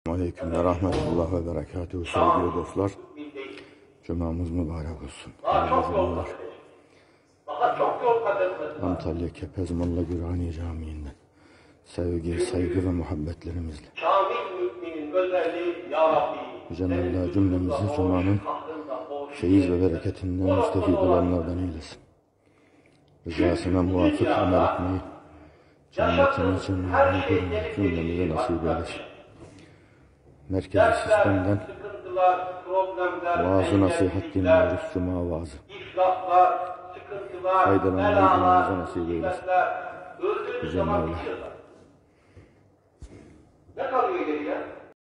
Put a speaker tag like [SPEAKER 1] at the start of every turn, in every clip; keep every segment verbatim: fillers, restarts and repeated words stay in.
[SPEAKER 1] Aleyküm ve rahmetullah ve berekatuhu sevgili dostlar. Cumamız mübarek olsun. Hayırlı Antalya Kepez Molla Gürhani Camii'nden sevgi, saygı ve muhabbetlerimizle Yüce Mevla cümlemizi Cuma'nın feyiz ve bereketinden müstefid olanlardan eylesin. Rızasına muvafık amel etmeyi, cennetini cennetini görmeyi cümlemize nasip eylesin. Merkezi sistemden vaaz-ı nasihat dinliyoruz, Cuma vaazı. Faydalanmayı cümlemize nasip eylesin. Yüce Mevla.
[SPEAKER 2] Ne kalıyor geriye?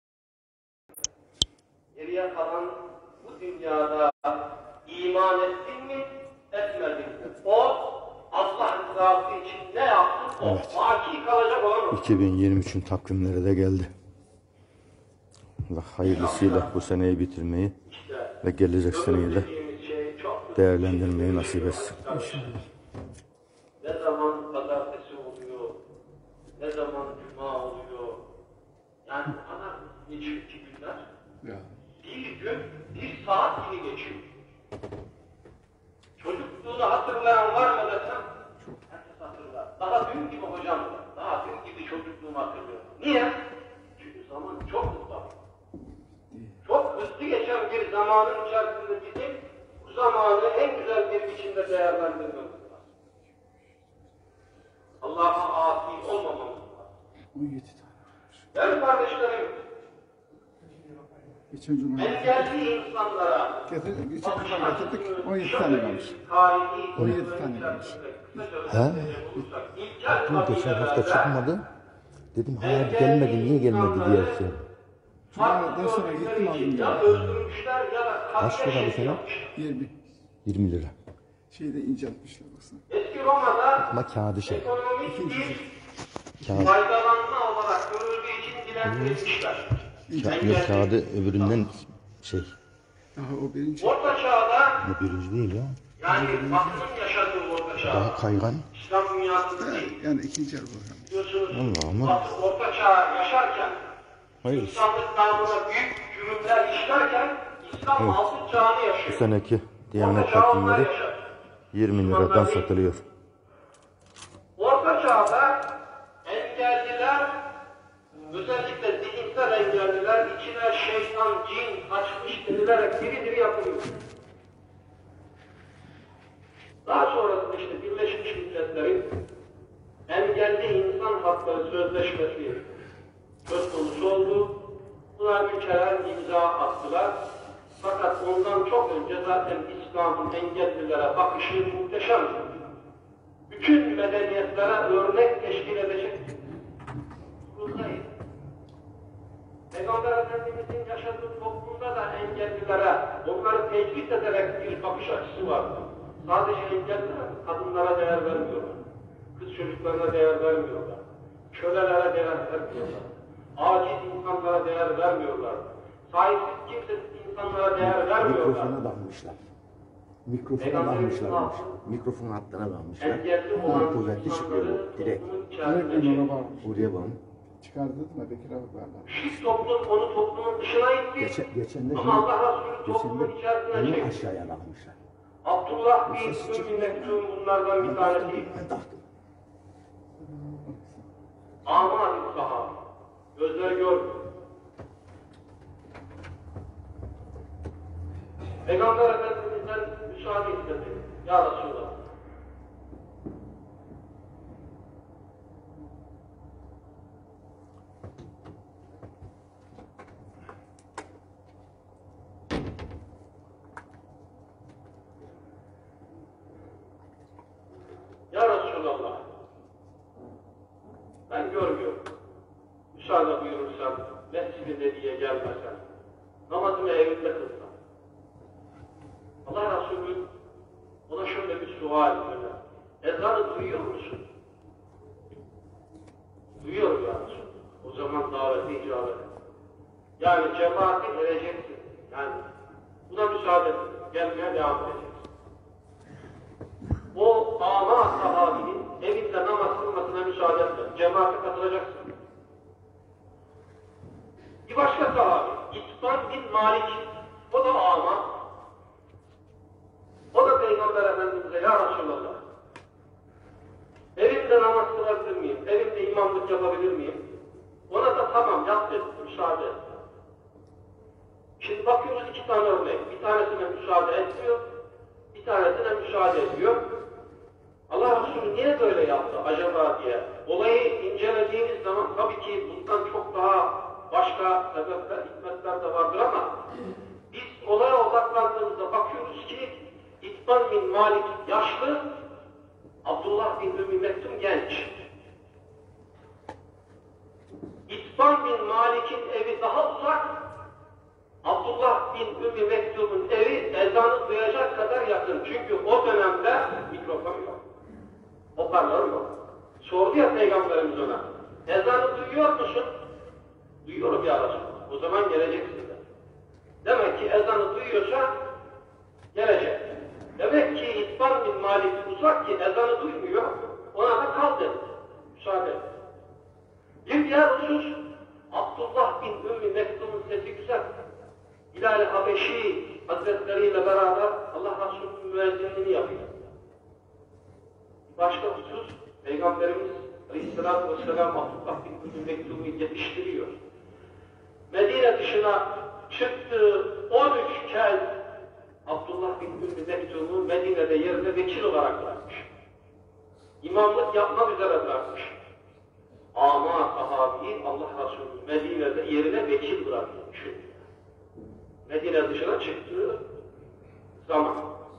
[SPEAKER 2] Geriye kalan bu dünyada iman ettin mi, etmedin mi? O Allah rızası için ne yaptın? O
[SPEAKER 1] evet.
[SPEAKER 2] Baki kalacak olan o.
[SPEAKER 1] iki bin yirmi üçün takvimleri de geldi. Allah hayırlısıyla bu seneyi bitirmeyi işte, ve gelecek seneyi de şey değerlendirmeyi nasip etsin.
[SPEAKER 2] Ne zaman pazartesi oluyor, ne zaman cuma oluyor. Yani bu kadar geçiyor ki günler. Ya. Bir gün, bir saat gibi geçiyor. Çocukluğunu hatırlayan var mı desem? Herkes hatırlar. Daha dün gibi hocam, daha dün gibi çocukluğumu hatırlıyorum. Niye? Çünkü zaman çok hızlı. Çok hızlı geçen bir zamanın içerisinde bizim bu zamanı en güzel bir biçimde değerlendirmemiz lazım. Allah'a asi olmamamız lazım.
[SPEAKER 3] on yedi tane.
[SPEAKER 2] Değerli kardeşlerim,
[SPEAKER 3] geçen cuma
[SPEAKER 2] engelli insanlara
[SPEAKER 3] getirdik, geçen cuma getirdik, on yedi tane kalmış. on yedi tane kalmış.
[SPEAKER 1] He? Bu geçen hafta çıkmadı. Dedim hayır gelmedi, niye gelmedi diye şey.
[SPEAKER 3] Cumadan sonra gittim aldım ya.
[SPEAKER 1] Kaç lira bu sene?
[SPEAKER 3] yirmi.
[SPEAKER 1] yirmi lira.
[SPEAKER 3] Şeyde inceltmişler baksana.
[SPEAKER 2] Eski Roma'da
[SPEAKER 1] Ama kağıdı şey.
[SPEAKER 2] ekonomik
[SPEAKER 3] İkinci
[SPEAKER 2] bir
[SPEAKER 1] Kağıt.
[SPEAKER 2] faydalanma olarak görüldüğü için dilendirilmişler.
[SPEAKER 1] Ka yok, kağıdı öbüründen şey.
[SPEAKER 3] Daha o birinci.
[SPEAKER 2] Orta çağda,
[SPEAKER 1] Bu birinci değil ya.
[SPEAKER 2] yani Batı'nın yaşadığı orta çağda,
[SPEAKER 1] Daha kaygan.
[SPEAKER 2] İslam dünyasında
[SPEAKER 3] Evet,
[SPEAKER 2] değil.
[SPEAKER 3] yani ikinci el bu.
[SPEAKER 2] Biliyorsunuz,
[SPEAKER 1] Allah ama.
[SPEAKER 2] Batı orta çağ yaşarken,
[SPEAKER 1] Hayır.
[SPEAKER 2] insanlık namına büyük cürümler işlerken, İslam
[SPEAKER 1] Evet.
[SPEAKER 2] altın çağını
[SPEAKER 1] Bu
[SPEAKER 2] yaşıyor.
[SPEAKER 1] seneki Diyanet
[SPEAKER 2] Orta çağ onlar
[SPEAKER 1] takvimleri
[SPEAKER 2] yaşar.
[SPEAKER 1] yirmi liradan satılıyor.
[SPEAKER 2] Orta çağda engelliler, özellikle zihinsel engelliler, içine şeytan, cin kaçmış denilerek diri diri yapılıyor. Daha sonrasında işte Birleşmiş Milletler'in engelli insan hakları sözleşmesi söz konusu oldu. Buna ülkeler imza attılar. Fakat ondan çok önce zaten İslam'ın engellilere bakışı muhteşemdi. Bütün medeniyetlere örnek teşkil edecek buradayız. Peygamber Efendimiz'in yaşadığı toplumda da engellilere, onları tecrit ederek bir bakış açısı vardı. Sadece engelliler, kadınlara değer vermiyorlar. Kız çocuklarına değer vermiyorlar. Kölelere değer vermiyorlar. Aciz insanlara değer vermiyorlar. Sahipsiz kimsesiz insanlara değer vermiyorlar.
[SPEAKER 1] Mikrofona dalmışlar. Mikrofona dalmışlar. Mikrofon hattına dalmışlar.
[SPEAKER 2] Engelli olan
[SPEAKER 1] Daha kuvvetli çıkıyor direkt.
[SPEAKER 3] Evet, ona bağlı.
[SPEAKER 1] Oraya bağlı.
[SPEAKER 3] Çıkardın mı Bekir abi bağlı.
[SPEAKER 2] Şu toplum onu toplumun dışına itti.
[SPEAKER 1] Geçen, geçen de
[SPEAKER 2] Ama Allah Resulü
[SPEAKER 1] geçen
[SPEAKER 2] toplumun
[SPEAKER 1] de
[SPEAKER 2] içerisine
[SPEAKER 1] onu
[SPEAKER 2] çekti.
[SPEAKER 1] aşağıya dalmışlar.
[SPEAKER 2] Abdullah bin Ümmü Mektum bunlardan bir tanesi.
[SPEAKER 1] Ben taktım.
[SPEAKER 2] Ama bir sahabe. Gözleri görmüyor. Peygamber Efendimiz'den müsaade istedi. Ya Resulallah. Ya Resulallah. Ben görmüyorum. Müsaade buyurursan, mescid-i diye gelmesen, namazımı evimde kılsam. Allah Resulü ona şöyle bir sual yöneltti. Ezanı duyuyor musun? Duyuyorum ya Resulü. O zaman daveti icabet et. Yani cemaati ereceksin. Yani buna müsaade et. Gelmeye devam edeceksin. O ama sahabinin evinde namaz kılmasına müsaade etme. Cemaate katılacaksın. Bir başka sahabi, İtban bin Malik, o da ama, o da Peygamber Efendimiz'e, ya Resulallah, evimde namaz kılabilir miyim, evimde imamlık yapabilir miyim? Ona da tamam, yap dedi, müsaade et. Şimdi bakıyoruz iki tane örnek, bir tanesine müsaade etmiyor, bir tanesine müsaade ediyor. Allah Resulü niye böyle yaptı acaba diye olayı incelediğiniz zaman tabii ki bundan çok daha başka sebepler, hikmetler de vardır ama biz olaya odaklandığımızda bakıyoruz ki İtban bin Malik yaşlı, Abdullah bin Ümmü Mektum genç. İtban bin Malik'in evi daha uzak, Abdullah bin Ümmü Mektum'un evi ezanı duyacak kadar yakın. Çünkü o dönemde mikrofon yok. Hoparlör yok. Sordu ya Peygamberimiz ona. Ezanı duyuyor musun? Duyuyorum ya Resulallah. O zaman geleceksin de. Demek ki ezanı duyuyorsa gelecek. Demek ki İtban bin Malik uzak ki ezanı duymuyor. Ona da kal dedi. Müsaade et. Bir diğer husus Abdullah bin Ümmü Mektum'un sesi güzel. Hilal-i Habeşi Hazretleriyle beraber Allah Resulü'nün müezzinliğini yapıyor. Başka husus, Peygamberimiz Aleyhisselatü Vesselam Abdullah bin Ümmü Mektum'u yetiştiriyor. Medine dışına çıktığı on üç kez Abdullah bin Ümmü Mektum'u Medine'de yerine vekil olarak bırakmış. İmamlık yapmak üzere bırakmış. Ama sahabeyi Allah Resulü Medine'de yerine vekil bırakmış. Medine dışına çıktığı zaman.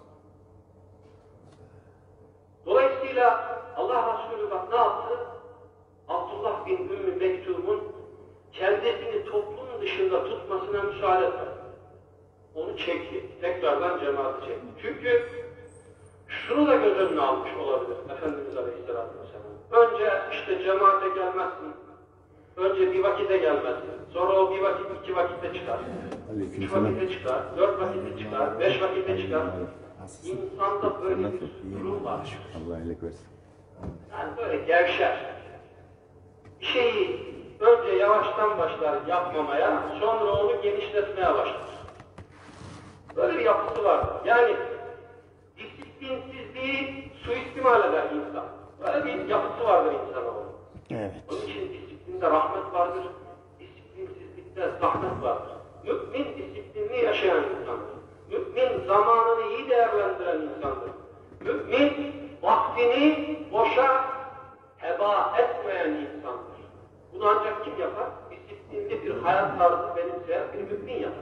[SPEAKER 2] Dolayısıyla Allah Resulü bak ne yaptı? Abdullah bin Ümmü Mektum'un kendisini toplum dışında tutmasına müsaade etmedi. Onu çekti. Tekrardan cemaati çekti. Çünkü şunu da göz önüne almış olabilir Efendimiz Aleyhisselatü Vesselam. Önce işte cemaate gelmezsin. Önce bir vakite gelmezsin. Sonra o bir vakit iki vakitte çıkar. Üç vakitte çıkar. Dört vakitte çıkar. Beş vakitte çıkar. İnsanda böyle bir durum var.
[SPEAKER 1] Allah iyilik versin.
[SPEAKER 2] Yani böyle gevşer. Bir şeyi önce yavaştan başlar yapmamaya, sonra onu genişletmeye başlar. Böyle bir yapısı var. Yani disiplinsizliği suistimal eder insan. Böyle bir yapısı vardır insanoğlu.
[SPEAKER 1] Evet.
[SPEAKER 2] Onun için disiplinde rahmet vardır, disiplinsizlikte zahmet vardır. Mümin disiplinli yaşayan insandır. Mümin zamanını iyi değerlendiren insandır. Mümin vaktini boşa heba etmeyen insandır. Bunu ancak kim yapar? Disiplinli bir hayat tarzı benimseyen bir mümin yapar.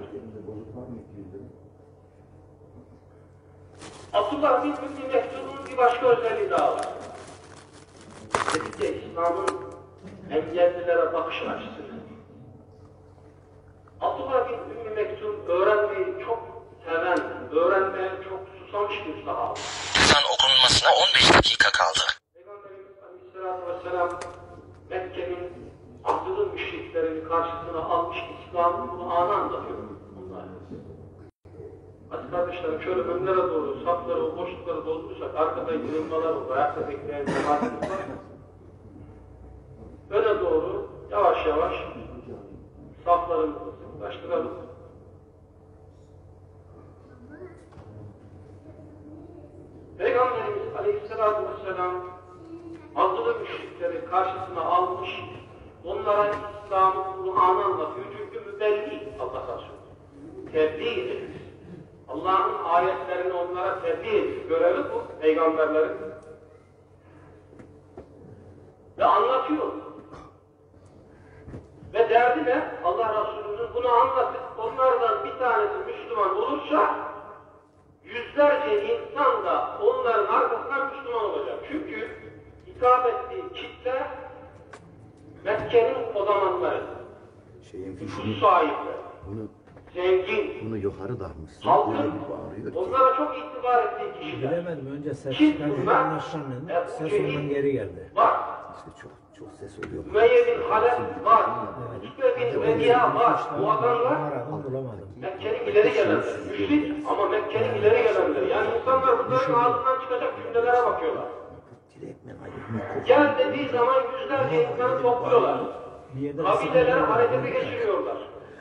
[SPEAKER 2] Abdullah bin Ümmü Mektum'un bir başka özelliği daha var. Dedik ya İslam'ın engellilere bakış açısı. Abdullah bin Ümmü Mektum öğrenmeyi çok seven, öğrenmeye çok susamış bir sahabe.
[SPEAKER 4] Ezan okunmasına on beş dakika kaldı.
[SPEAKER 2] Peygamberimiz Aleyhisselatü Vesselam Mekke'nin akıllı müşriklerini karşısına almış İslam'ın bunu anı anlatıyor. Bunlar. Hadi kardeşlerim şöyle önlere doğru safları, o boşlukları doldurursak arkada yığılmalar olur, ayakta bekleyen cemaatimiz var. Öne doğru yavaş yavaş saflarımızı sıklaştıralım. Peygamberimiz Aleyhisselatü Vesselam azılı müşrikleri karşısına almış, onlara İslam'ın Kur'an'ı anlatıyor. Çünkü mübelli Allah Resulü. Tebliğ ederiz. Allah'ın ayetlerini onlara tebliğ edip görevi bu peygamberlerin. Ve anlatıyor. Ve derdi de Allah Resulü'nün bunu anlatıp onlardan bir tanesi Müslüman olursa yüzlerce insan da onların arkasından Müslüman olacak. Çünkü hitap ettiği kitle Mekke'nin o zamanları.
[SPEAKER 1] Şeyin
[SPEAKER 2] Nüfus sahipleri.
[SPEAKER 1] Bunu
[SPEAKER 2] Zengin.
[SPEAKER 1] bunu yukarı takmışsın.
[SPEAKER 2] Halkın
[SPEAKER 1] Öyle bir bağırıyor ki.
[SPEAKER 2] onlara çok itibar ettiği kişiler.
[SPEAKER 5] Bilemedim. Önce ses
[SPEAKER 2] Kim
[SPEAKER 5] çıkarken
[SPEAKER 2] bunlar?
[SPEAKER 5] anlaşılanın
[SPEAKER 2] Ebu
[SPEAKER 5] ses
[SPEAKER 2] Cehil
[SPEAKER 5] ondan geri geldi.
[SPEAKER 2] var.
[SPEAKER 1] İşte çok çok ses oluyor.
[SPEAKER 2] Ümeyye bin Halef var. Utbe bin Vediya var. Bu adamlar
[SPEAKER 5] Aradım bulamadım.
[SPEAKER 2] Mekke'nin ileri gelenleri. Müşrik ama Mekke'nin ileri gelenleri. Yani insanlar bunların ağzından çıkacak cümlelere bakıyorlar.
[SPEAKER 1] Direktmen ayıp.
[SPEAKER 2] Gel dediği zaman yüzlerce insanı topluyorlar.
[SPEAKER 5] Bir yerde
[SPEAKER 2] Kabileleri harekete geçiriyorlar.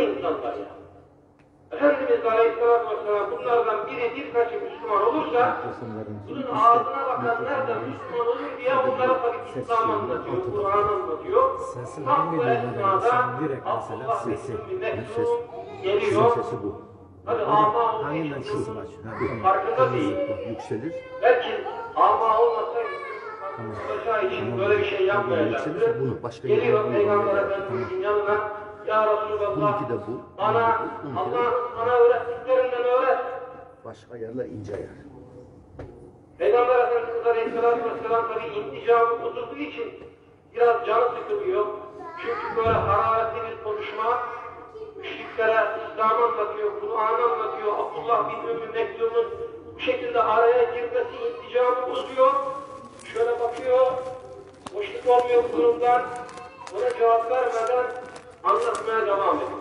[SPEAKER 2] insanlar ya. Efendimiz Aleyhisselatü Vesselam bunlardan biri birkaçı Müslüman olursa bunun ağzına bakan nereden Müslüman olur diye onlara tabii İslam anlatıyor, Kur'an anlatıyor. Bak bu esnada Abdullah bin Mektum geliyor. Hadi ama olduğu için farkında değil. Belki ama olmasa olacağı için böyle bir şey yapmayacaktı. Geliyor Peygamber Efendimiz'in yanına. Ya Resulallah, bana Allah'ın bana öğrettiklerinden öğret.
[SPEAKER 1] Başka yerler ince yer.
[SPEAKER 2] Peygamber Efendimiz Aleyhisselatü Vesselam tabi inticamı bozulduğu için biraz canı sıkılıyor. Çünkü böyle hararetli bir konuşma, müşriklere İslam anlatıyor, Kur'an anlatıyor, Abdullah bin Ümmü Mektum'un bu şekilde araya girmesi inticamı bozuyor. Şöyle bakıyor, boşluk olmuyor bu durumdan, ona cevap vermeden anlatmaya devam ediyor.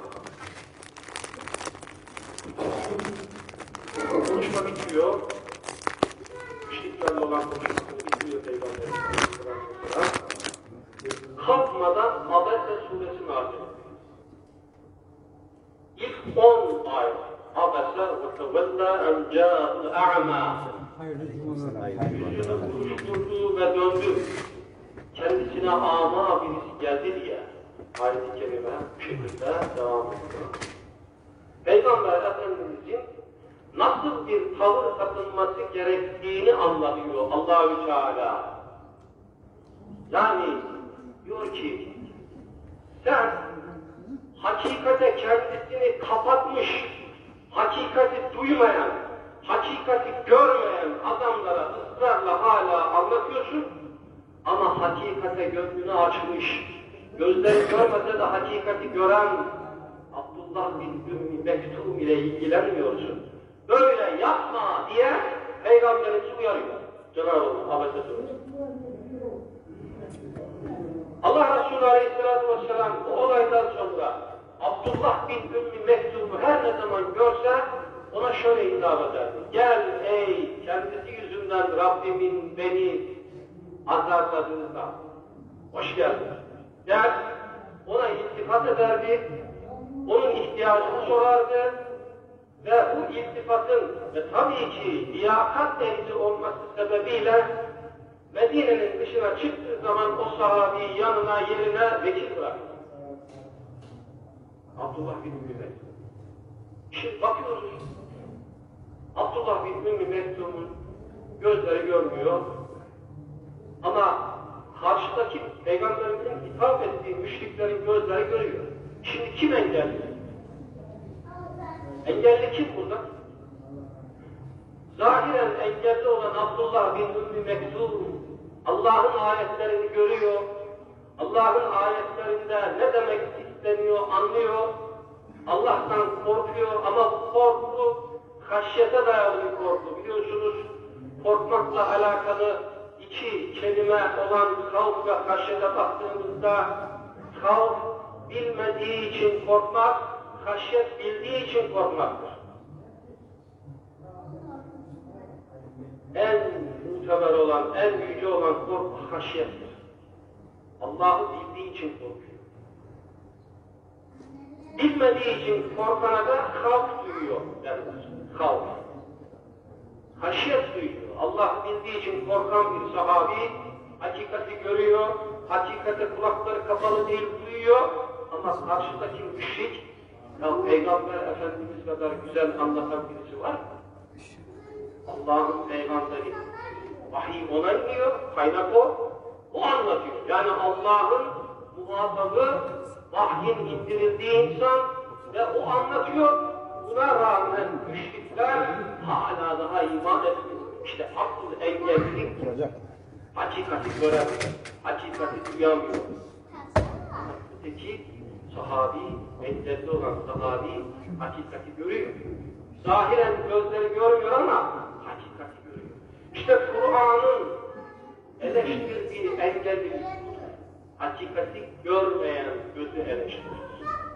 [SPEAKER 2] Konuşma bitiyor. Müşriklerle olan konuşmasını bitiriyor Peygamber Aleyhisselam. Kalkmadan Abese suresi nazil ediyor. İlk on ayet. Abese ve tevella en câ'l a'mâ. Yüzünü buruşturdu ve döndü. Kendisine ama birisi geldi diye. Ayet-i kerime bu şekilde devam ediyor. Peygamber Efendimiz'in nasıl bir tavır takınması gerektiğini anlatıyor Allah-u Teala. Yani diyor ki sen hakikate kendisini kapatmış, hakikati duymayan, hakikati görmeyen adamlara ısrarla hala anlatıyorsun ama hakikate gönlünü açmış, gözleri görmese de hakikati gören Abdullah bin Ümmü Mektum ile ilgilenmiyorsun. Böyle yapma diye Peygamberimiz uyarıyor. Cenab-ı Hak Abese suresi. Allah Resulü Aleyhisselatü Vesselam bu olaydan sonra Abdullah bin Ümmü Mektum'u her ne zaman görse ona şöyle hitap ederdi. Gel ey kendisi yüzünden Rabbimin beni azarladığında hoş geldin. Gel ona iltifat ederdi, onun ihtiyacını sorardı ve bu iltifatın ve tabii ki liyakat delisi olması sebebiyle Medine'nin dışına çıktığı zaman o sahabeyi yanına, yerine vekil bıraktı. Abdullah bin Ümmü Mektum. Şimdi bakıyoruz, Abdullah bin Ümmü Mektum'un gözleri görmüyor ama karşıdaki Peygamberimizin hitap ettiği müşriklerin gözleri görüyor. Şimdi kim engelli? Engelli kim burada? Zahiren engelli olan Abdullah bin Ümmü Mektum Allah'ın ayetlerini görüyor. Allah'ın ayetlerinde ne demek isteniyor anlıyor. Allah'tan korkuyor ama bu korku haşyete dayalı bir korku. Biliyorsunuz korkmakla alakalı iki kelime olan havf ve haşyete baktığımızda havf bilmediği için korkmak, haşyet bildiği için korkmaktır. En muteber olan, en yüce olan korku haşyettir. Allah'ı bildiği için korkuyor. Bilmediği için korkana da havf duyuyor derler. Havf. Haşyet duyuyor. Allah bildiği için korkan bir sahabi hakikati görüyor, hakikate kulakları kapalı değil duyuyor ama karşıdaki müşrik ya Peygamber Efendimiz kadar güzel anlatan birisi var mı? Allah'ın peygamberi vahiy ona iniyor, kaynak o, o anlatıyor. Yani Allah'ın muhatabı vahyin indirildiği insan ve o anlatıyor. Buna rağmen müşrikler hala daha iman etmiyor. İşte akıl engellilik hakikati göremiyor, hakikati duyamıyor. Öteki sahabi, engelli olan sahabi hakikati görüyor. Zahiren gözleri görmüyor ama hakikati görüyor. İşte Kur'an'ın eleştirdiği engellilik, hakikati görmeyen gözü eleştirir.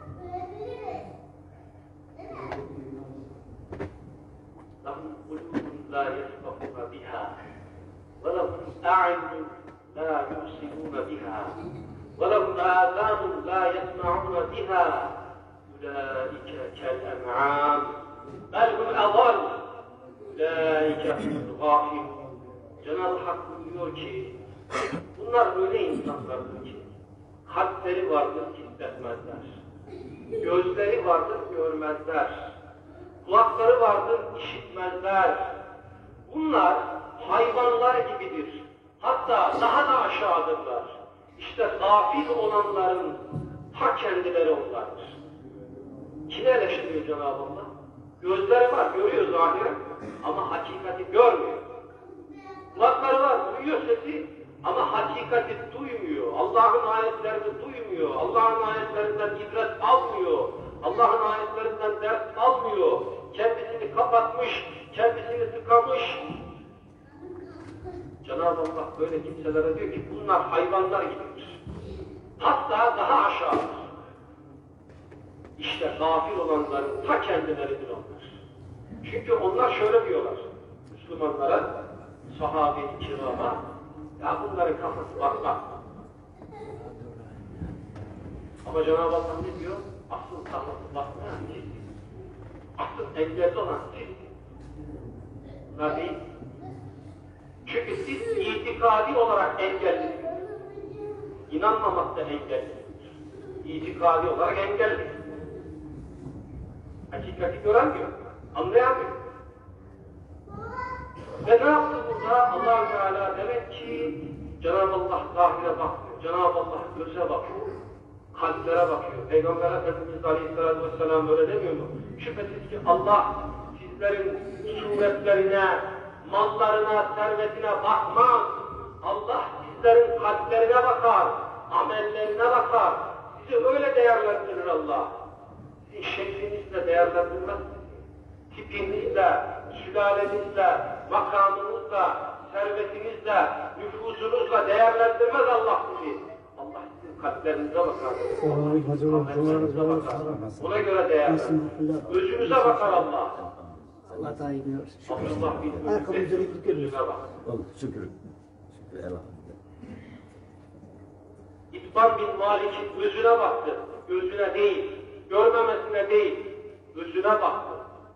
[SPEAKER 2] لهم قلوب لا يفقهون بها ولهم أعين لا يبصرون بها ولهم آذان لا يسمعون بها Ulaike kel-en'am bel hum adall. Ulaike humul gafilun. Cenab-ı Hak buyuruyor ki bunlar öyle insanlardır ki kalpleri vardır hissetmezler. Gözleri vardır görmezler. Kulakları vardır işitmezler. Bunlar hayvanlar gibidir. Hatta daha da aşağıdırlar. İşte gafil olanların ta kendileri onlardır. Kimi eleştiriyor Cenab-ı Allah? Gözleri var, görüyor zahiren ama hakikati görmüyor. Kulakları var, duyuyor sesi ama hakikati duymuyor. Allah'ın ayetlerini duymuyor. Allah'ın ayetlerinden ibret almıyor. Allah'ın ayetlerinden ders almıyor. Kendisini kapatmış, kendisini tıkamış. Cenab-ı Allah böyle kimselere diyor ki bunlar hayvanlar gibidir. Hatta daha aşağıdır. İşte gafil olanların ta kendileridir onlar. Çünkü onlar şöyle diyorlar Müslümanlara, sahabe-i kirama, ya bunların kafası bakmak. Ama Cenab-ı Allah ne diyor? Asıl kafası bakmayan siz. Asıl engelli olan siz. Bunlar değil. Çünkü siz itikadi olarak engellisiniz. İnanmamakta engellisiniz. İtikadi olarak engellisiniz. Hakikati göremiyor, anlayamıyor. Ve ne yaptı burada? Allah-u Teala demek ki Cenab-ı Allah zahire bakmıyor. Cenab-ı Allah göze bakıyor. Kalplere bakıyor. Peygamber Efendimiz Aleyhisselatü Vesselam öyle demiyor mu? Şüphesiz ki Allah sizlerin suretlerine, mallarına, servetine bakmaz. Allah sizlerin kalplerine bakar, amellerine bakar. Sizi öyle değerlendirir Allah. Sizin şeklinizle değerlendirmez. Tipinizle, sülalenizle, makamınızla, servetinizle, nüfuzunuzla değerlendirmez Allah sizi. Allah sizin kalplerinize bakar. Amellerinize bakar. Ona göre değerlendirir. Özünüze bakar Allah.
[SPEAKER 5] Allah da iyi biliyor.
[SPEAKER 2] Allah bilmiyor. Özüne bakar.
[SPEAKER 1] Şükür. Şükür elhamdülillah.
[SPEAKER 2] İtban bin Malik'in gözüne baktı. Gözüne değil, görmemesine değil, gözüne baktı.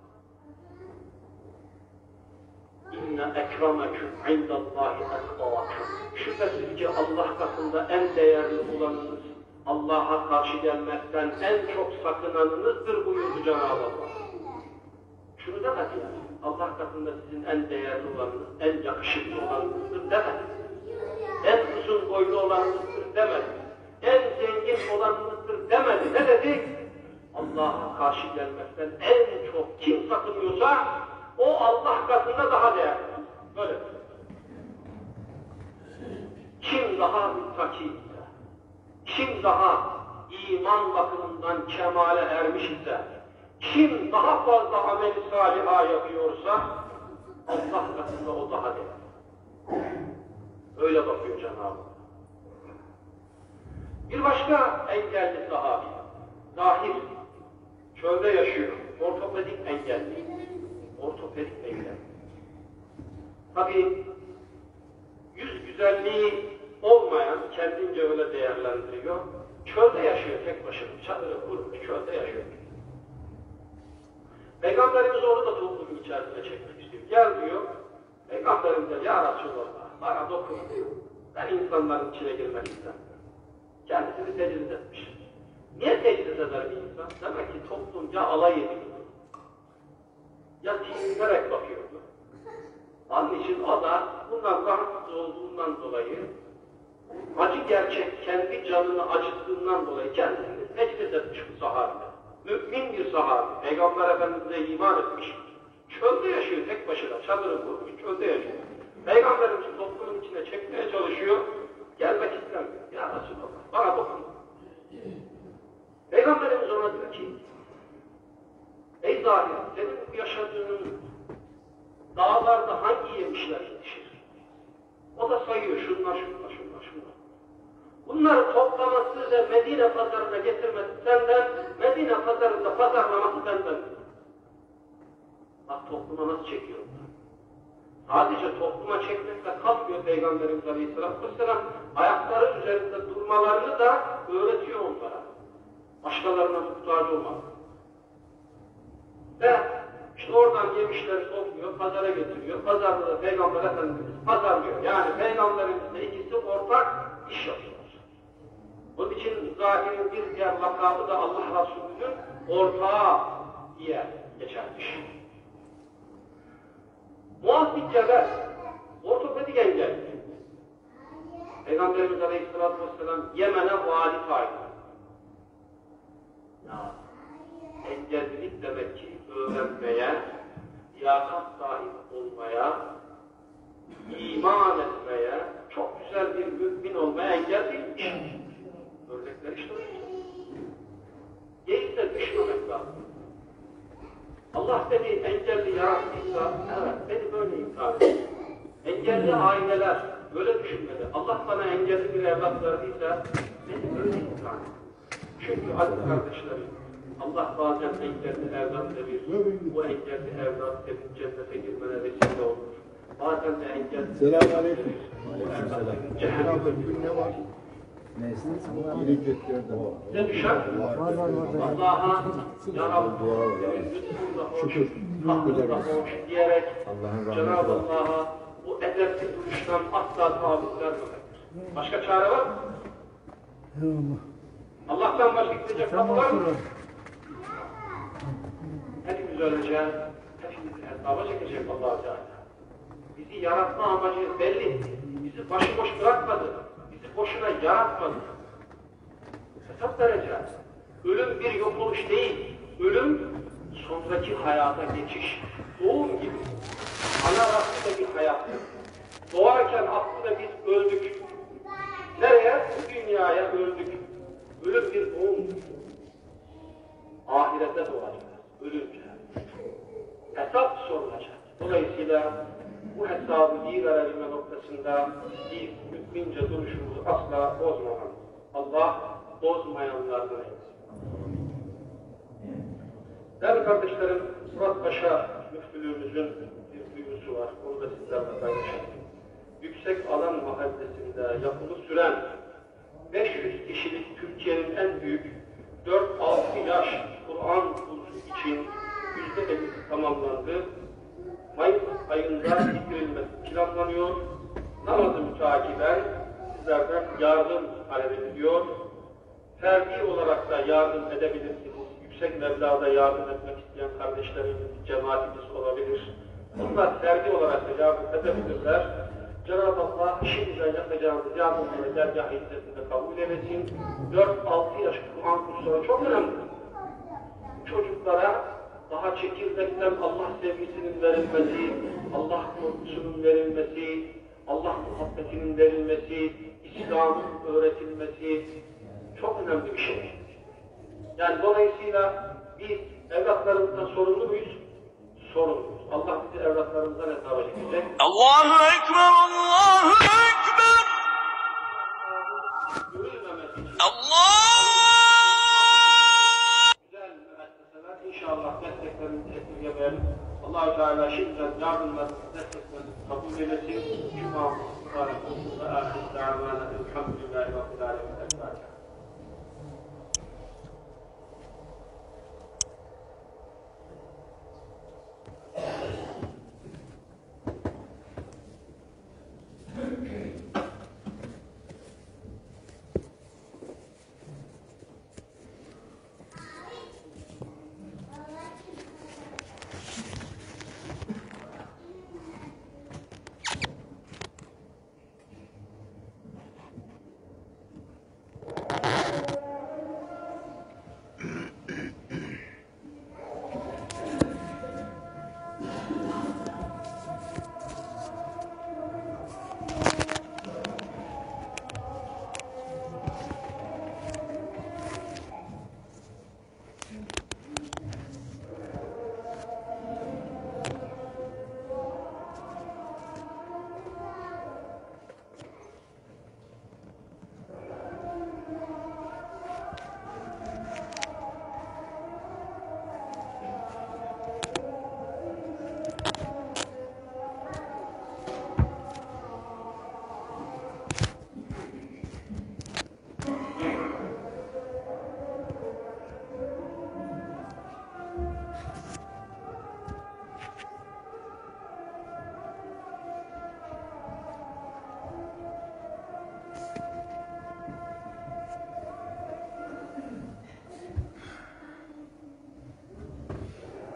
[SPEAKER 2] İnne ekremeküm indallahi etqâküm. Şüphesiz ki Allah katında en değerli olanınız, Allah'a karşı gelmekten en çok sakınanınızdır buyurdu Cenab-ı Allah. Şunu demedi yani. Allah katında sizin en değerli olanınız, en yakışıklı olanınızdır demedi. En uzun boylu olanınızdır demedi. En zengin olanınızdır demedi. Ne dedi? Allah'a karşı gelmekten en çok kim sakınıyorsa o Allah katında daha değerli. Böyle. Kim daha müttaki ise, kim daha iman bakımından kemale ermiş ise, kim daha fazla amel-i saliha yapıyorsa Allah katında o daha değerli. Öyle bakıyor Cenab-ı Allah. Bir başka engelli sahabi, Zahir, çölde yaşıyor, ortopedik engelli, ortopedik engelli. Tabii yüz güzelliği olmayan, kendince öyle değerlendiriyor, çölde yaşıyor tek başına, çadırı kurmuş, çölde yaşıyor. Peygamberimiz onu da toplumun içerisine çekmek istiyor. Gel diyor, Peygamberimiz de ya Resulallah, bana dokun diyor. Ben insanların içine girmek istemiyorum. Kendisini tecriz etmiş. Niye tecriz eder bir insan? Demek ki toplumca alay ediyor. Ya tiksinerek bakıyordu. Onun için o da bundan rahatsız olduğundan dolayı, acı gerçek kendi canını acıttığından dolayı kendisini tecriz etmiş bu sahabe. Mümin bir sahabe, Peygamber Efendimiz'e iman etmiş. Çölde yaşıyor tek başına, çadırı kurmuş, çölde yaşıyor. Peygamberimiz toplumun içine çekmeye çalışıyor, gelmek istemiyor. Ya Resulallah, bana dokun. Peygamberimiz ona diyor ki, ey Zahir, senin bu yaşadığın dağlarda hangi yemişler yetişir? O da sayıyor, şunlar, şunlar, şunlar, şunlar. Bunları toplaması ve Medine pazarına getirmesi senden, Medine pazarında pazarlaması senden. Bak topluma nasıl çekiyor? Sadece topluma çekmekle kalmıyor Peygamberimiz Aleyhisselatü Vesselam. Ayakları üzerinde durmalarını da öğretiyor onlara. Başkalarına muhtaç olmak. Ve işte oradan yemişleri topluyor, pazara getiriyor. Pazarda da Peygamber Efendimiz pazarlıyor. Yani Peygamberimizle ikisi ortak iş yapıyor. Onun için zahirin bir diğer lakabı da Allah Resulü'nün ortağı diye geçermiş. Muaz bin Cebel, ortopedik engelli. Peygamberimiz Aleyhisselatü Vesselam Yemen'e vali tayin. Ya, engellilik demek ki öğrenmeye, liyakat sahip olmaya, iman etmeye, çok güzel bir mümin olmaya engel değilmiş. Örnekler işte öyle. Gelip de düşmemek lazım. Allah beni engelli yarattıysa, evet beni böyle imtihan etti. Engelli aileler böyle düşünmeli. Allah bana engelli bir evlat verdiyse, beni böyle imtihan etti. Çünkü aziz kardeşlerim, Allah bazen engelli evlat verir. Bu engelli evlat senin cennete girmene vesile olur. Bazen de engelli
[SPEAKER 3] Selamun aleyküm.
[SPEAKER 2] aleyküm. Cehenneme
[SPEAKER 3] Bugün ne var?
[SPEAKER 5] Neyse.
[SPEAKER 3] İyiliklerden.
[SPEAKER 2] ne düşer? Allah'a Cenab-ı lütfunla hoş, hakkında hoş diyerek Cenab-ı Allah'a bu edepli duruştan asla taviz vermemektir. Başka çare var mı? Allah'tan başka gidecek kapı var mı? Hepimiz öleceğiz, hepimizi hesaba çekecek Allah-u Teala. Bizi yaratma amacı belli, bizi başıboş bırakmadı, bizi boşuna yaratmadı. Hesap vereceğiz. Ölüm bir yok oluş değil, ölüm sonraki hayata geçiş, doğum gibi. Ana rahminde bir hayattır. Doğarken aslında biz öldük. Nereye? Bu dünyaya öldük. Ölüm bir doğumdur. Ahirette doğacağız, ölünce. Hesap sorulacak. Dolayısıyla bu hesabı iyi verebilme noktasında biz mümince duruşumuzu asla bozmamalıyız. Allah bozmayanlardan eylesin. Değerli kardeşlerim, Murat Paşa müftülüğümüzün bir duyurusu var. Onu da sizlerle paylaşayım. Yüksek Alan Mahallesi'nde yapımı süren beş yüz kişilik Türkiye'nin en büyük dört altı yaş Kur'an kursu için yüzde ellisi tamamlandı. Mayıs ayında bitirilmesi planlanıyor. Namazı mütakiben sizlerden yardım talep ediliyor. Ferdi olarak da yardım edebilirsiniz. Yüksek meblağda yardım etmek isteyen kardeşlerimiz, cemaatimiz olabilir. Bunlar ferdi olarak da yardım edebilirler. Cenab-ı Allah şimdiden yapacağımız yardımları dergâh izzetinde kabul eylesin. dört altı yaş Kur'an kursları çok önemli. Çocuklara daha çekirdekten Allah sevgisinin verilmesi, Allah korkusunun verilmesi, Allah muhabbetinin verilmesi, İslam'ın öğretilmesi çok önemli bir şey. Yani dolayısıyla biz evlatlarımızdan sorumlu muyuz? Sorumluyuz. Allah bizi evlatlarımızdan hesaba çekecek.
[SPEAKER 4] Allahu Ekber, Allahu Ekber.
[SPEAKER 2] Görülmemesi için.
[SPEAKER 4] Allah!
[SPEAKER 2] Güzel müesseseler inşallah mesleklerimizi esirgemeyelim. Allah-u Teala şimdiden yardımlarımızı, desteklerimizi kabul eylesin. Cuma mübarek olsun ve ahir da'vana elhamdülillahi rabbil alemin. El-Fatiha.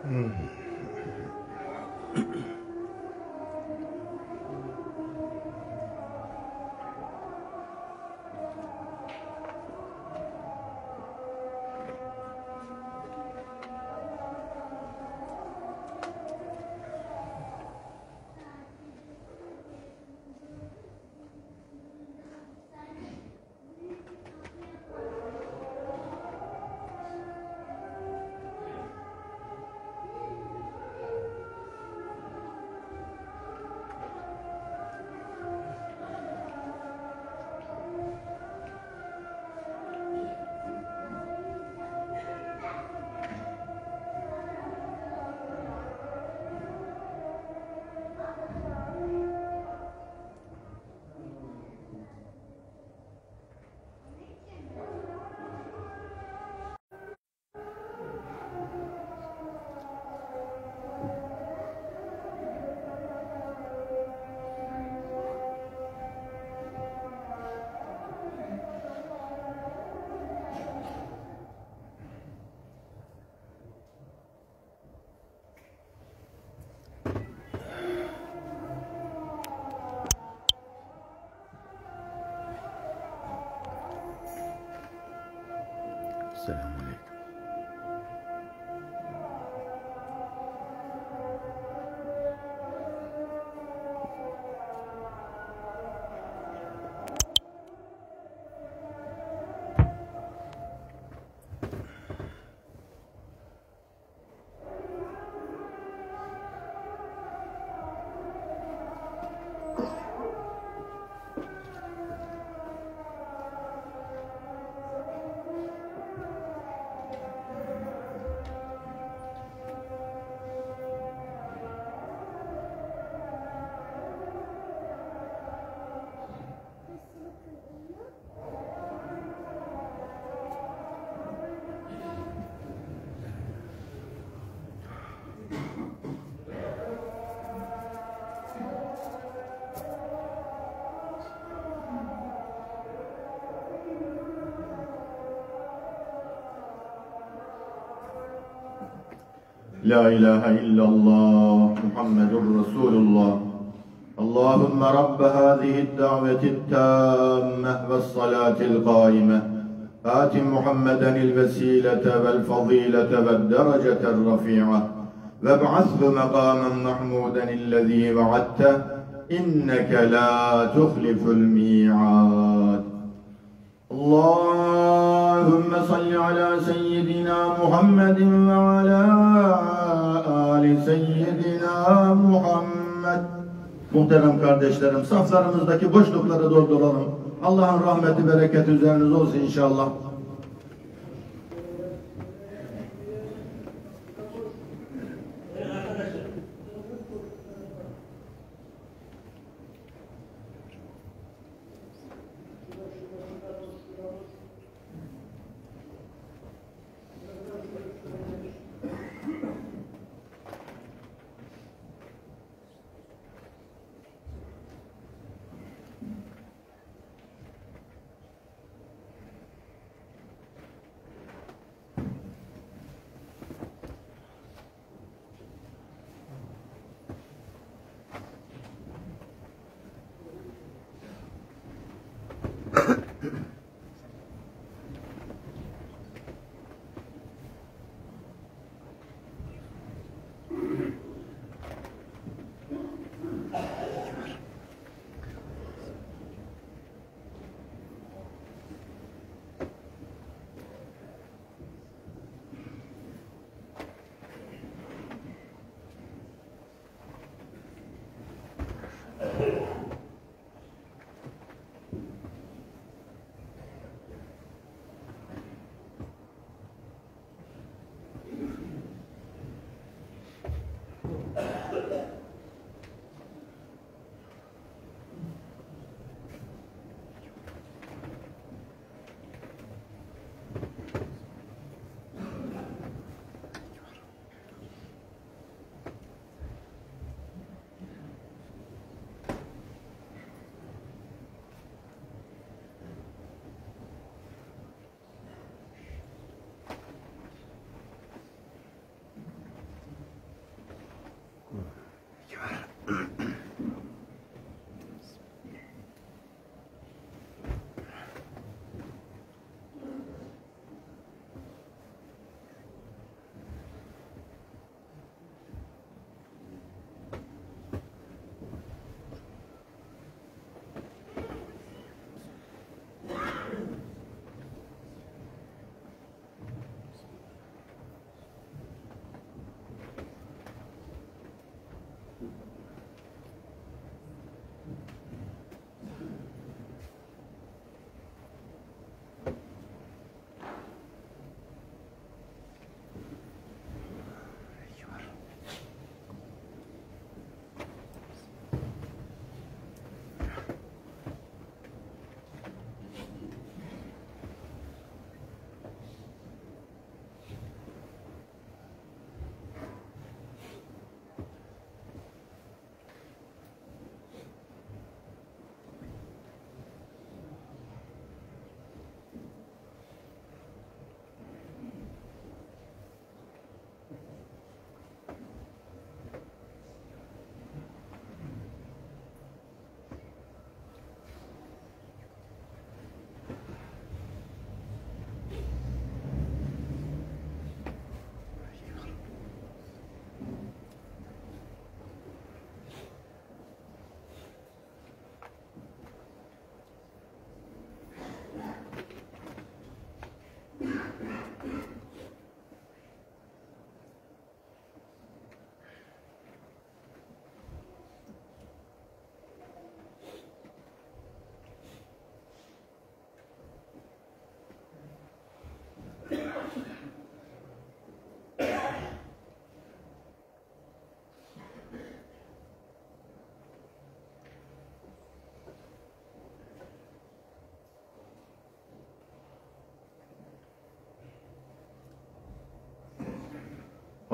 [SPEAKER 1] Selamünaleyküm.
[SPEAKER 6] لا إله إلا الله محمد رسول الله. اللهم رب هذه الدعوة التامة والصلاة القائمة آت محمدا الوسيلة والفضيلة والدرجة الرفيعة وابعثه مقاما محمودا الذي وعدته إنك لا تخلف الميعاد. اللهم صل على سيدنا محمد وعلى آل سيدنا Muhammed. Muhterem kardeşlerim, saflarımızdaki boşlukları dolduralım. Allah'ın rahmeti, bereketi üzerinize olsun inşallah.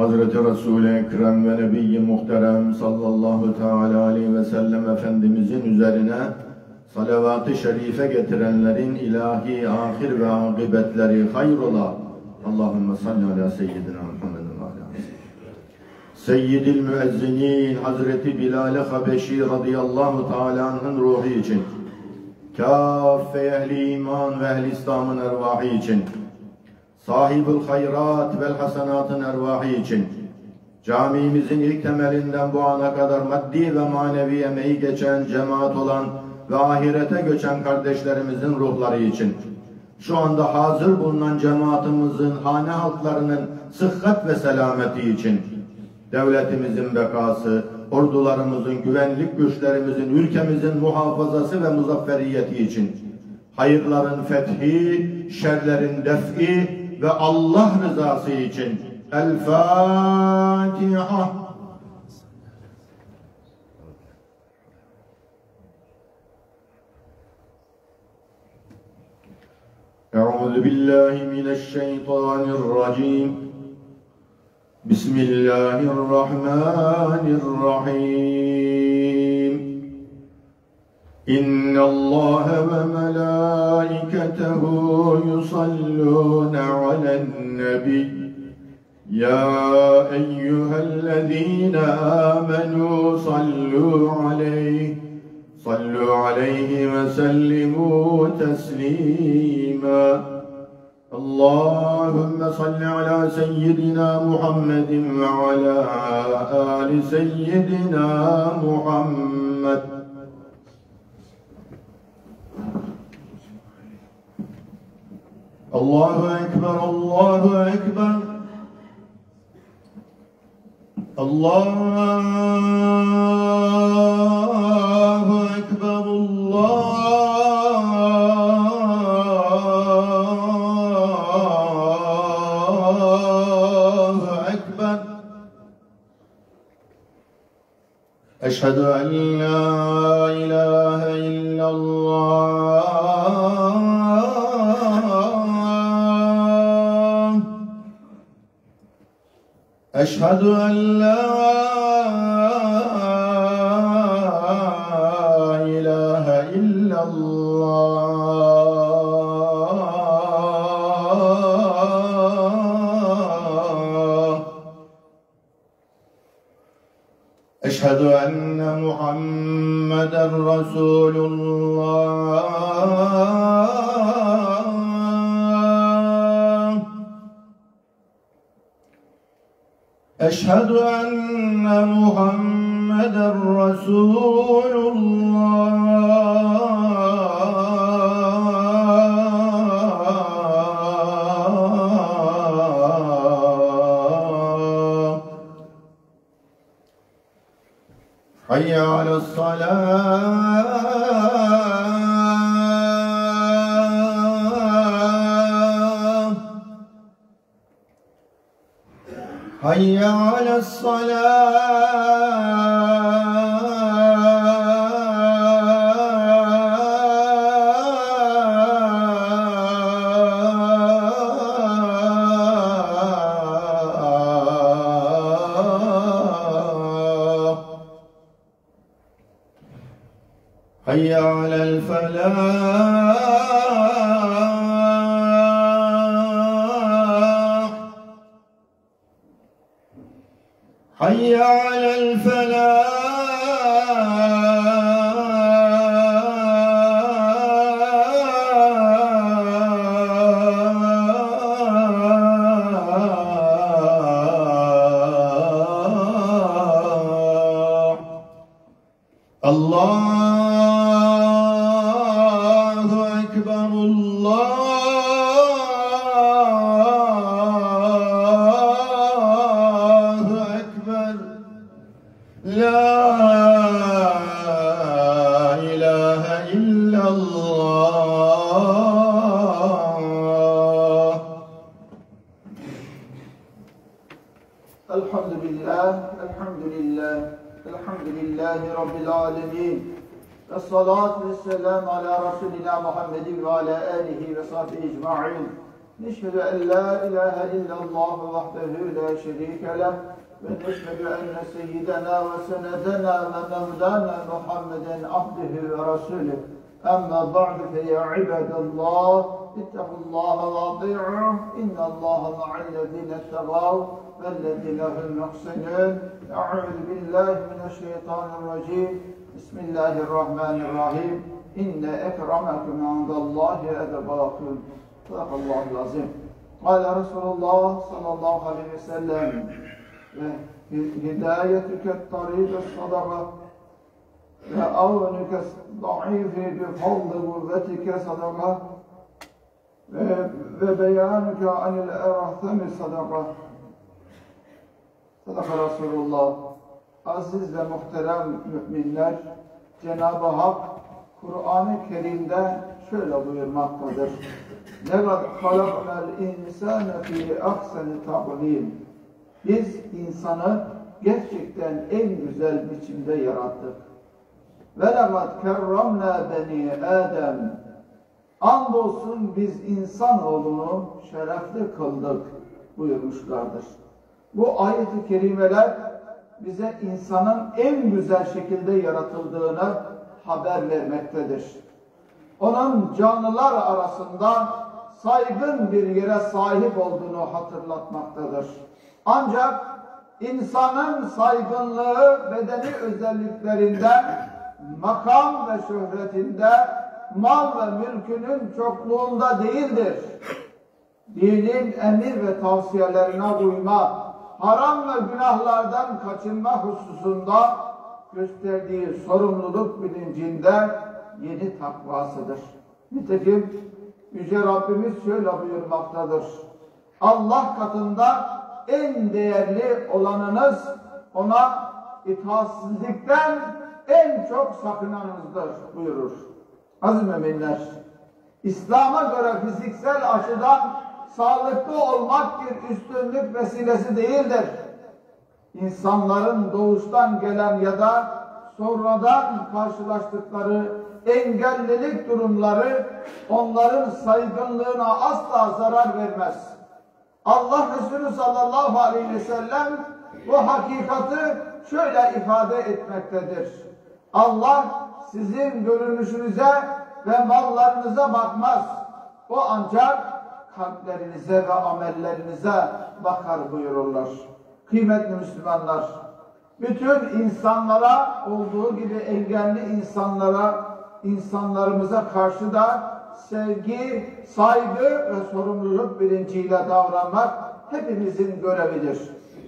[SPEAKER 6] Hazreti Resul-i Ekrem ve Nebi-i Muhterem sallallahu teala aleyhi ve sellem Efendimizin üzerine salavat-ı şerife getirenlerin ilahi ahir ve akıbetleri hayrola. Allahümme salli ala seyyidina Muhammedin ve ala Seyyidil müezzinin Hazreti Bilal-i Habeşi radıyallahu teala anh'ın ruhu için, kâffe ehli iman ve ehli İslam'ın ervahı için, sahibül hayrat vel hasenatın ervahı için, camimizin ilk temelinden bu ana kadar maddi ve manevi emeği geçen cemaat olan ve ahirete göçen kardeşlerimizin ruhları için, şu anda hazır bulunan cemaatimizin hane halklarının sıhhat ve selameti için, devletimizin bekası, ordularımızın, güvenlik güçlerimizin, ülkemizin muhafazası ve muzafferiyeti için, hayırların fethi, şerlerin def'i ve Allah rızası için. El Fatiha. Euzu billahi mineşşeytanirracim. Bismillahirrahmanirrahim. İnna Allah ve melâiketehu yusallûne alen nebi. Ya eyyühellezîne âmenû sallû aleyhi sallû aleyhi ve sellimû teslîmâ. Allahümme salli ala seyyidina Muhammedin ve ala ali seyyidina Muhammed. Allahu Ekber, Allahu Ekber. Allahu Ekber, Allahu Ekber. Eşhedü en la ilahe illallah. Eşhedü en la ilahe illallah. Eşhedü enne Muhammeden Resulullah. Eşhedü enne Muhammeden Resulullah. Hayye ale's-salâh. Hayye ale's-salâh. Hayye alel-felâh. Hayye alel-felâh. Allahu Ekber, Allahu Ekber. La ilahe illallah.
[SPEAKER 3] Elhamdülillah, elhamdülillah, elhamdülillahi Rabbil alemin. Ve salatu ve selam ala Resulina Muhammedin ve ala alihi ve sahbihi ecma'in.
[SPEAKER 7] نشهد أن لا إله إلا الله وحده لا شريك له ونشهد أن سيدنا وسندنا ومولانا محمدا عبده ورسوله أما بعد فيا عباد الله اتقوا الله واطيعوه إن الله مع الذين اتقوا والذين هم محسنون أعوذ بالله من الشيطان الرجيم بسم الله الرحمن الرحيم إن أكرمكم عند الله أتقاكم صدق الله العظيم قال رسول الله صلى الله عليه وسلم هدايتك الطريق الصدقة وأونك ضعيف بفضل قوتك صدقة وبيانك عن الأرثم صدقة Sadaka Resulullah. Aziz ve muhterem müminler, Cenab-ı Hak Kur'an-ı Kerim'de şöyle buyurmaktadır. لَقَدْ خَلَقْنَا الْاِنْسَانَ فِي اَحْسَنِ تَقْوِيمٍ Biz insanı gerçekten en güzel biçimde yarattık. وَلَقَدْ كَرَّمْنَا بَنِي آدَمٍ Andolsun biz insanoğlunu şerefli kıldık buyurmuşlardır. Bu ayet-i kerimeler bize insanın en güzel şekilde yaratıldığını haber vermektedir. Onun canlılar arasında saygın bir yere sahip olduğunu hatırlatmaktadır. Ancak insanın saygınlığı bedeni özelliklerinden, makam ve şöhretinde, mal ve mülkünün çokluğunda değildir. Dinin emir ve tavsiyelerine uyma, haram ve günahlardan kaçınma hususunda gösterdiği sorumluluk bilincinde yeni takvasıdır. Nitekim Yüce Rabbimiz şöyle buyurmaktadır. Allah katında en değerli olanınız ona itaatsizlikten en çok sakınanınızdır buyurur. Aziz müminler, İslam'a göre fiziksel açıdan sağlıklı olmak bir üstünlük vesilesi değildir. İnsanların doğuştan gelen ya da sonradan karşılaştıkları engellilik durumları onların saygınlığına asla zarar vermez. Allah Resulü sallallahu aleyhi ve sellem bu hakikati şöyle ifade etmektedir. Allah sizin görünüşünüze ve mallarınıza bakmaz. O ancak kalplerinize ve amellerinize bakar buyururlar. Kıymetli Müslümanlar, bütün insanlara olduğu gibi engelli insanlara, insanlarımıza karşı da sevgi, saygı ve sorumluluk bilinciyle davranmak hepimizin görevidir.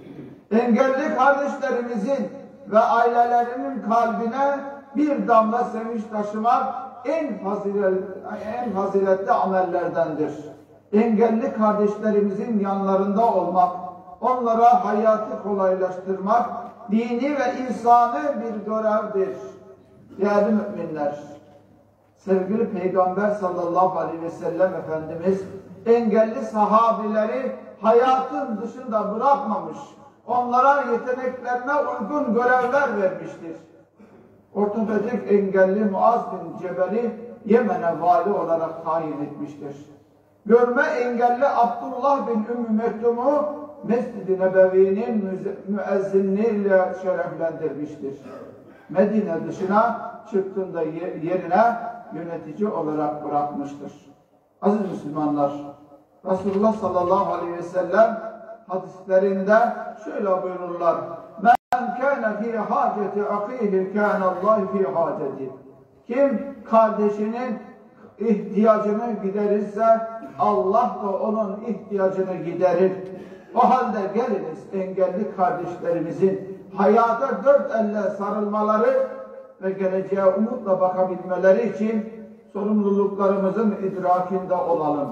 [SPEAKER 7] Engelli kardeşlerimizin ve ailelerinin kalbine bir damla sevinç taşımak en faziletli, en faziletli amellerdendir. Engelli kardeşlerimizin yanlarında olmak, onlara hayatı kolaylaştırmak, dini ve insani bir görevdir. Değerli müminler, sevgili Peygamber sallallahu aleyhi ve sellem Efendimiz engelli sahabileri hayatın dışında bırakmamış, onlara yeteneklerine uygun görevler vermiştir. Ortopedik engelli Muaz bin Cebel'i Yemen'e vali olarak tayin etmiştir. Görme engelli Abdullah bin Ümmü Mektum'u Mescid-i Nebevi'nin müezzinliğiyle şereflendirmiştir. Medine dışına çıktığında yerine yönetici olarak bırakmıştır. Aziz Müslümanlar, Resulullah sallallahu aleyhi ve sellem hadislerinde şöyle buyururlar. Men kâne fî hâceti akîhi kânallâhi fî hâceti. Kim kardeşinin ihtiyacını giderirse Allah da onun ihtiyacını giderir. O halde geliniz engelli kardeşlerimizin hayata dört elle sarılmaları ve geleceğe umutla bakabilmeleri için sorumluluklarımızın idrakinde olalım.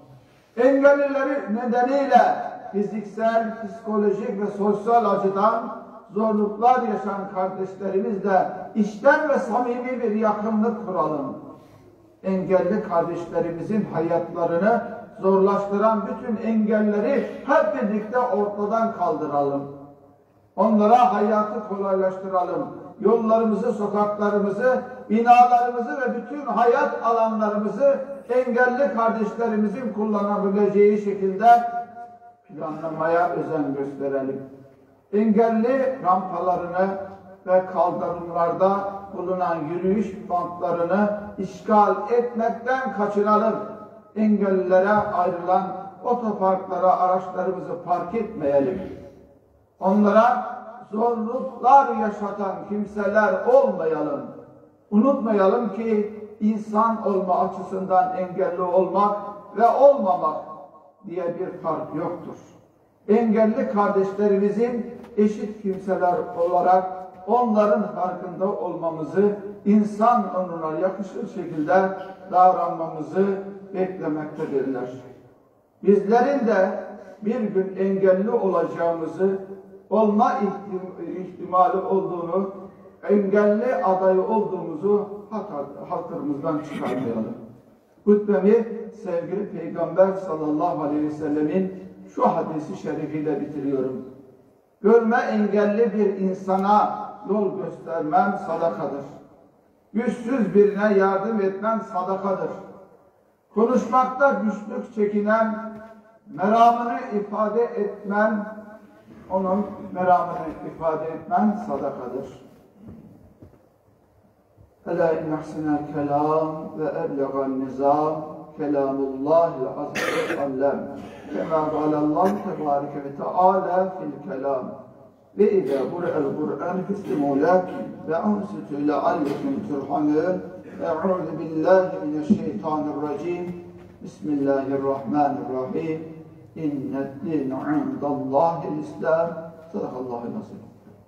[SPEAKER 7] Engellileri nedeniyle fiziksel, psikolojik ve sosyal açıdan zorluklar yaşayan kardeşlerimizle içten ve samimi bir yakınlık kuralım. Engelli kardeşlerimizin hayatlarını zorlaştıran bütün engelleri hep birlikte ortadan kaldıralım. Onlara hayatı kolaylaştıralım. Yollarımızı, sokaklarımızı, binalarımızı ve bütün hayat alanlarımızı engelli kardeşlerimizin kullanabileceği şekilde planlamaya özen gösterelim. Engelli rampalarını ve kaldırımlarda bulunan yürüyüş bantlarını işgal etmekten kaçınalım. Engellilere ayrılan otoparklara araçlarımızı park etmeyelim. Onlara zorluklar yaşatan kimseler olmayalım. Unutmayalım ki insan olma açısından engelli olmak ve olmamak diye bir fark yoktur. Engelli kardeşlerimizin eşit kimseler olarak onların farkında olmamızı, insan onuna yakışır şekilde davranmamızı beklemektedirler. Bizlerin de bir gün engelli olacağımızı, olma ihtimali olduğunu, engelli adayı olduğumuzu hatırımızdan çıkarmayalım. Hutbemi sevgili Peygamber sallallahu aleyhi ve sellemin şu hadisi şerifiyle bitiriyorum. Görme engelli bir insana yol göstermem sadakadır. Güçsüz birine yardım etmem sadakadır. Konuşmakta güçlük çekinen, meramını ifade etmem, onun meramını ifade etmem sadakadır. Ela in ahsinel kelam ve eblegan nizam kelamullahil azizul allem kema galallahu tebareke ve teala fil kelam ve izâ bure'el Kur'an fistemu lek ve ansitü leallekum turhamun e'udhu billahi mineşşeytanirracim bismillahirrahmanirrahim inned-dîne indallâhil islam sadakallâhul azîm.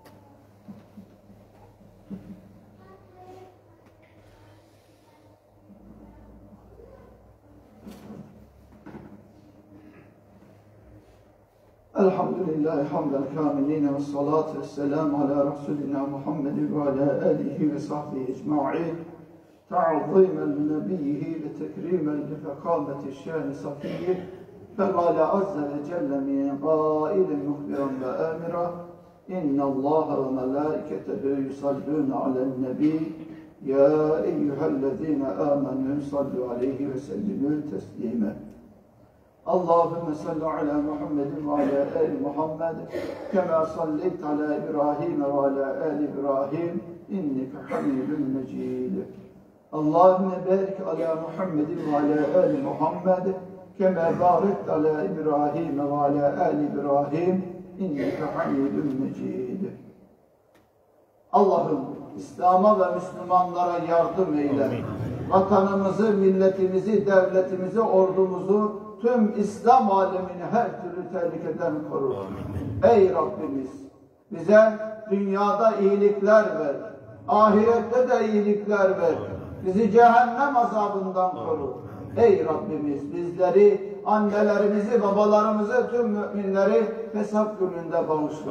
[SPEAKER 7] Elhamdülillahi hamdel kâmilîne ve salâtu ve selâmu alâ Resulina Muhammedin ve alâ âlihi ve sahbihi ecma'in ta'zîmen li nebiyyihi ve tekrimen li fekâmeti şâni safiyyi fekâle azze ve celle min qâilin muhbiran ve âmira innallâhe ve melâiketehu yusallûne alen nebî ya eyyühellezîne âmenû sallu aleyhi ve sellimû teslîme. Allahümme salli ala Muhammedin ve ala ali Muhammed kema sallit ala İbrahim ve ala ali İbrahim inneke hamidun mecid. Allahümme barik ala Muhammedin ve ala ali Muhammed kema barik ala İbrahim ve ala ali İbrahim inneke hamidun mecid. Allah'ım İslam'a ve Müslümanlara yardım eyle. Vatanımızı, milletimizi, devletimizi, ordumuzu, tüm İslam alemini her türlü tehlikeden koru. Ey Rabbimiz, bize dünyada iyilikler ver, ahirette de iyilikler ver. Bizi cehennem azabından koru. Ey Rabbimiz, bizleri, annelerimizi, babalarımızı, tüm müminleri hesap gününde bağışla.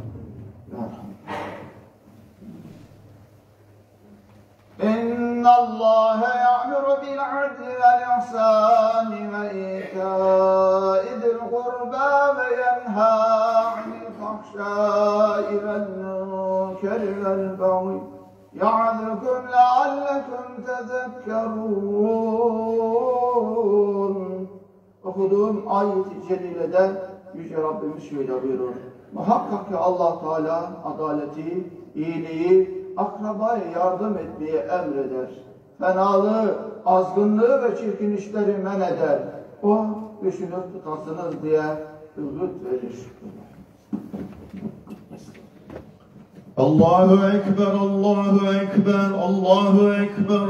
[SPEAKER 7] إن الله يأمر بالعدل والإحسان وإيتاء ذي القربى وينهى عن الفحشاء والمنكر والبغي يعظكم لعلكم تذكرون. Okuduğum ayet-i celilede Yüce Rabbimiz şöyle buyurur. Muhakkak ki Allah Teala adaleti, iyiliği, akrabaya yardım etmeyi emreder. Fenalığı, azgınlığı ve çirkin işleri men eder. O düşünüp tutasınız diye ümit verir.
[SPEAKER 6] Allahu Ekber, Allahu Ekber, Allahu Ekber,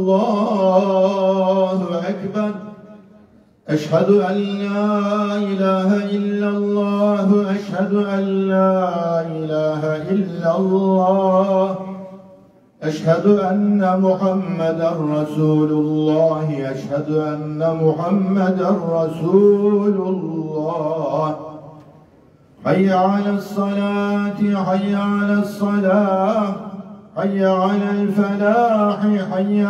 [SPEAKER 6] Allahu Ekber. Eşhedü en la ilahe illallah, eşhedü en la ilahe illallah. Eşhedü enne Muhammeden Resulullah, eşhedü enne Muhammeden Resulullah. Hayye ale's-salati, hayye ale's-salah, hayye alel-felahi, hayye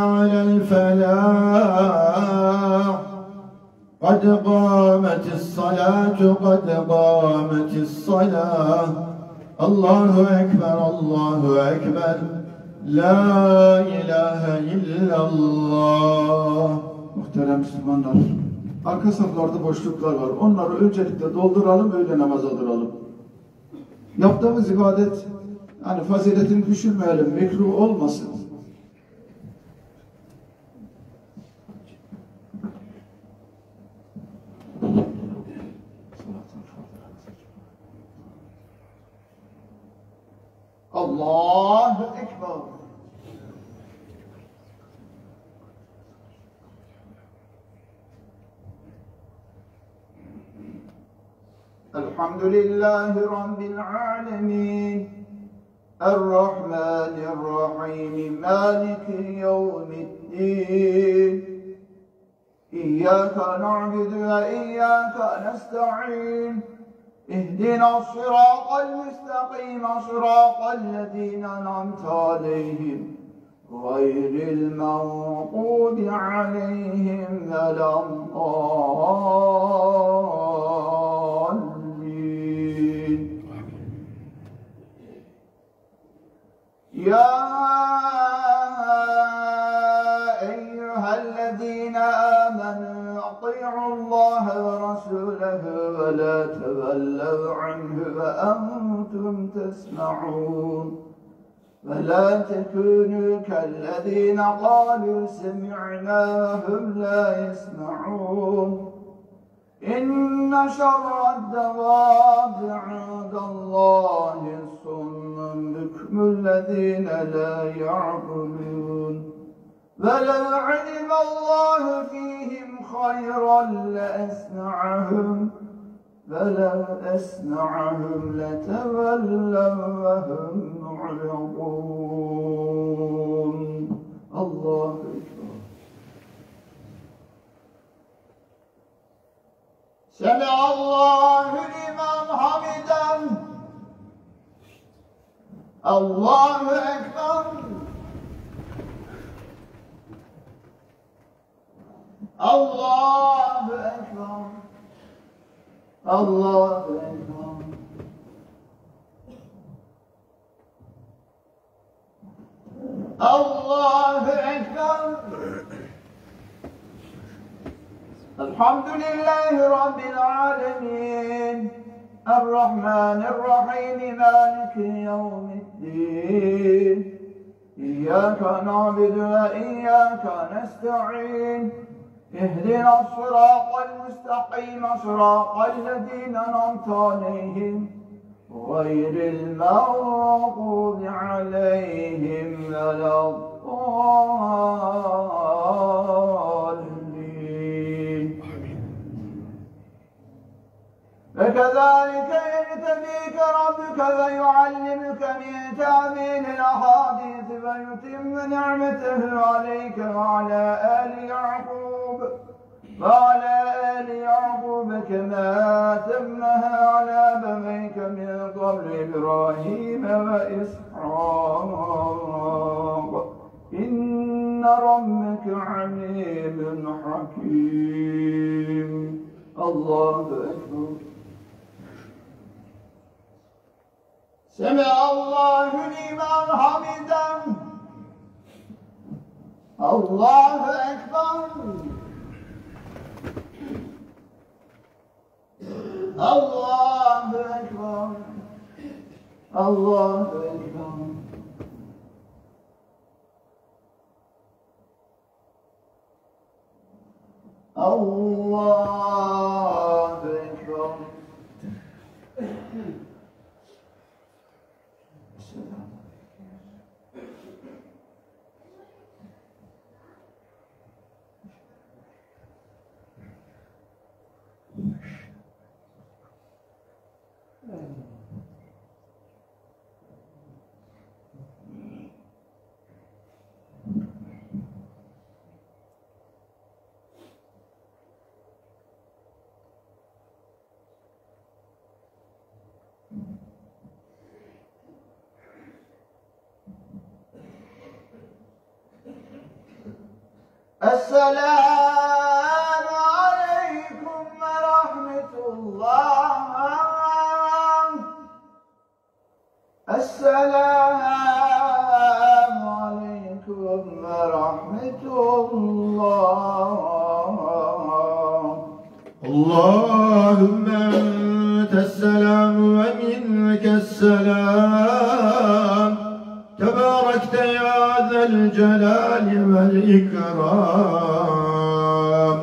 [SPEAKER 6] alel-felah. قد قامت الصلاة قد قامت الصلاة الله أكبر الله أكبر لا إله إلا الله.
[SPEAKER 7] Muhterem Müslümanlar, arka saflarda boşluklar var. Onları öncelikle dolduralım, öğle namaza duralım. Yaptığımız ibadet, yani faziletini düşürmeyelim, mekruh olmasın. Allahu Ekber. Elhamdülillahi Rabbil alemin. Errahmanirrahim. Maliki yevmiddin. İyyâke na'budu ve iyyâke nesta'in. اهدنا الصراط المستقيم صراط الذين أنعمت عليهم غير المغضوب عليهم ولا الضالين يا أيها الذين آمنوا أطيعوا الله ورسوله ولا تولوا عنه وأنتم تسمعون ولا تكونوا كالذين قالوا سمعنا وهم لا يسمعون إن شر الدواب عند الله الصم البكم الذين لا يعقلون ولو علم الله فيهم خيرا لأسمعهم فلو أسمعهم لتولوا وهم معرضون الله أكبر سمع الله لمن حمده الله أكبر الله أكبر الله أكبر الله أكبر الحمد لله رب العالمين الرحمن الرحيم مالك يوم الدين إياك نعبد وإياك نستعين اهدنا الصراط المستقيم صراط الذين أنعمت عليهم غير المغضوب عليهم ولا الضالين فكذلك يجتبيك ربك ويعلمك من تأويل الأحاديث ويتم نعمته عليك وعلى آل يعقوب وعلى آل يعقوب كما أتمها على أبويك من قبل إبراهيم وإسحاق إن ربك عليم حكيم الله أكبر سمع الله لمن حمده الله أكبر الله أكبر الله أكبر الله أكبر السلام عليكم ورحمة الله. السلام عليكم ورحمة الله.
[SPEAKER 6] اللهم أنت السلام ومنك السلام تباركت يا ذا الجلال والإكرام.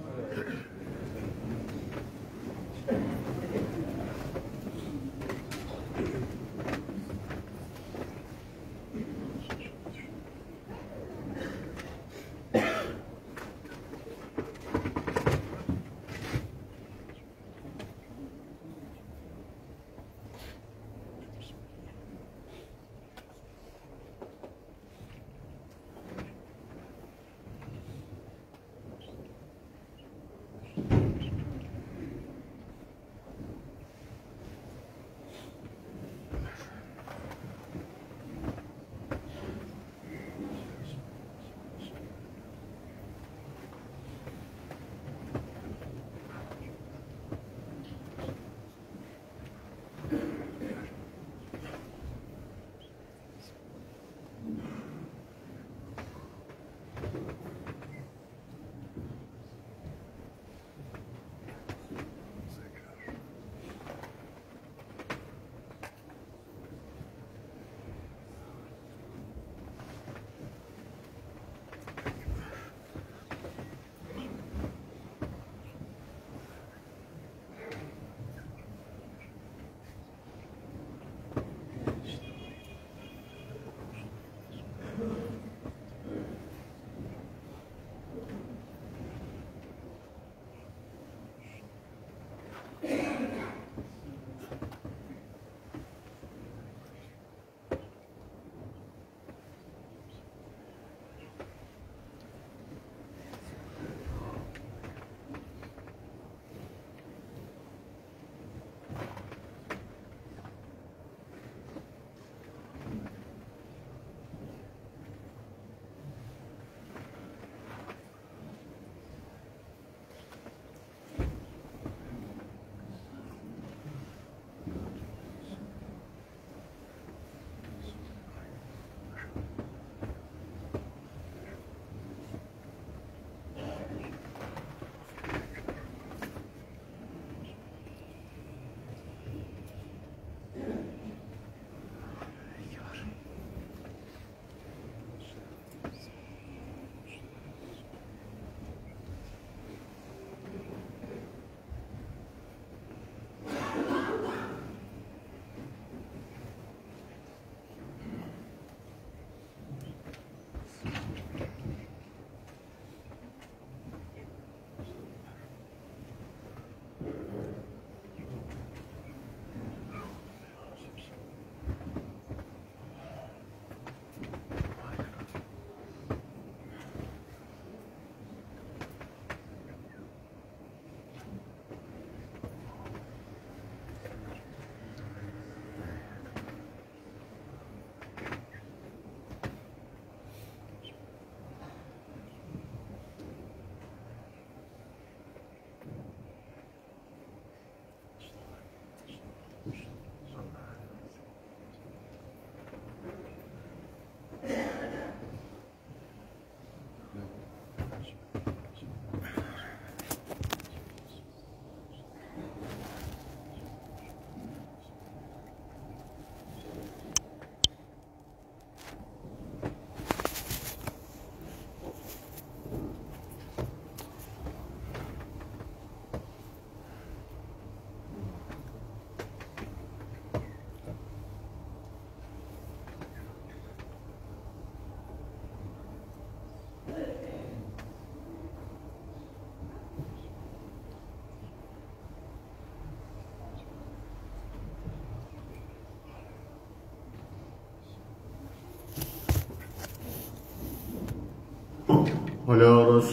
[SPEAKER 6] على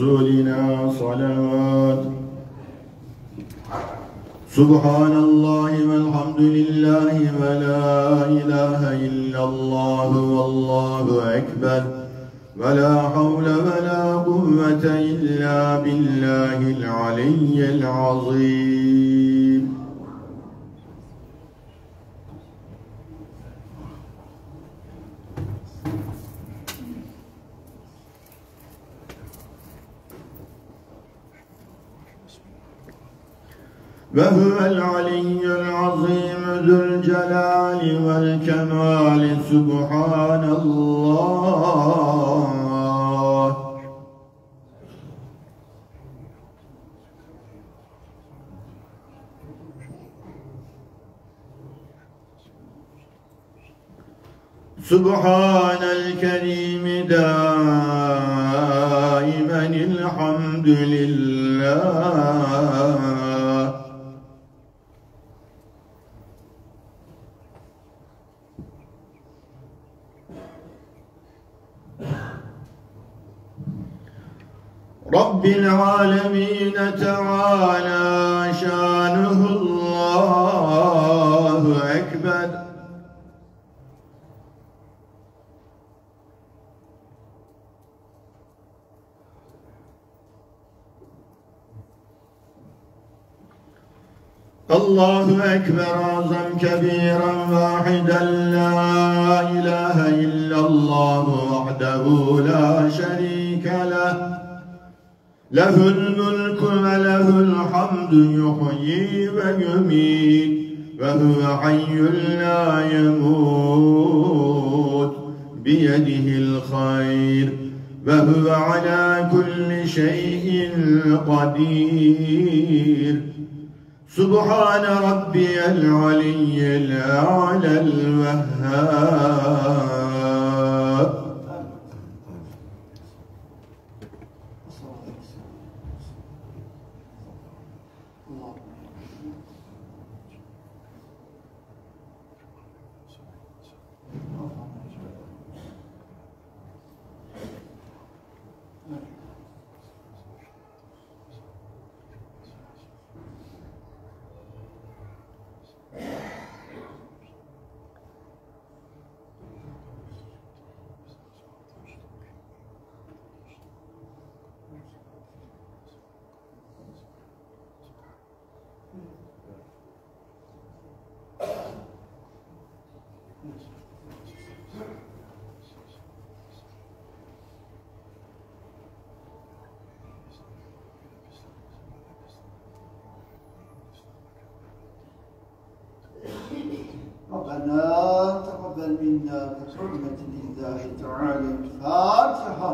[SPEAKER 6] رسولنا صلوات. سبحان الله والحمد لله ولا إله إلا الله والله أكبر ولا حول ولا قوة إلا بالله العلي العظيم. وهو العلي العظيم ذو الجلال والكمال سبحان الله. سبحان الكريم دائما الحمد لله. رب العالمين تعالى شانه الله أكبر. الله أكبر أعظم كبيرا واحدا لا إله إلا الله وحده لا شريك له له الملك وله الحمد يحيي ويميت وهو حي لا يموت بيده الخير وهو على كل شيء قدير. سبحان ربي العلي الأعلى الوهاب.
[SPEAKER 7] ربنا تقبل منا بحرمة الله تعالى. الفاتحة.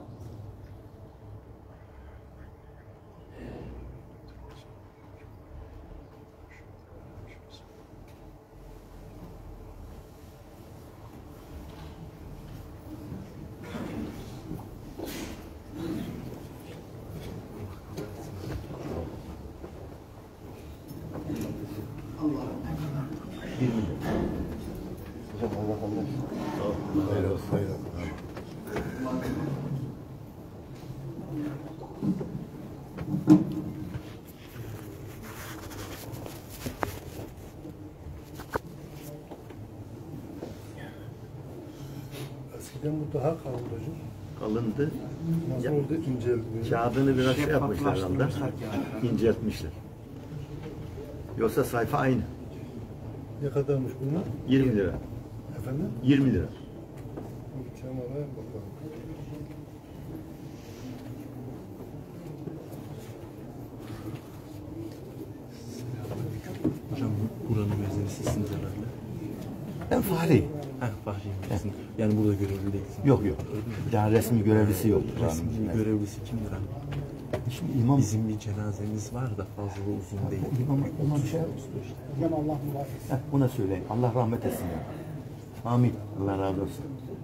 [SPEAKER 8] Eskiden bu daha kalın hocam.
[SPEAKER 1] Kalındı.
[SPEAKER 8] Nasıl oldu inceldi?
[SPEAKER 1] Kağıdını biraz şey yapmışlar herhalde. İnceltmişler. Yoksa sayfa aynı.
[SPEAKER 8] Ne kadarmış bunlar?
[SPEAKER 1] yirmi lira.
[SPEAKER 8] Efendim?
[SPEAKER 1] yirmi lira.
[SPEAKER 8] Kenara bakalım.
[SPEAKER 9] Hocam buranın mezunisi sizsiniz herhalde.
[SPEAKER 1] Ben Fahri.
[SPEAKER 9] Heh, Fahri misin? Yani burada görevli değilsin.
[SPEAKER 1] Yok yok. Bir daha resmi görevlisi yok.
[SPEAKER 9] Resmi görevlisi kimdir abi?
[SPEAKER 1] Şimdi imam.
[SPEAKER 9] Bizim bir cenazemiz var da fazla uzun değil.
[SPEAKER 1] İmam, ona bir şey
[SPEAKER 3] Hocam Allah mübarek.
[SPEAKER 1] Heh, buna söyleyin. Allah rahmet etsin. Yani. Amin. Allah razı olsun.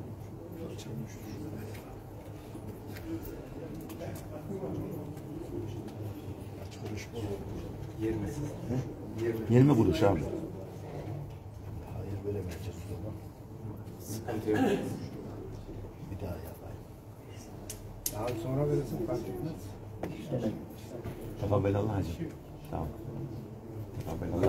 [SPEAKER 1] yirmi kuruş abi.
[SPEAKER 8] Hayır böyle mi yapacağız o zaman?
[SPEAKER 9] Sıkıntı yok.
[SPEAKER 8] Bir daha yapayım. Daha sonra verirsin fark etmez.
[SPEAKER 1] Tefabbelallah hacı. Tamam. Tefabbelallah.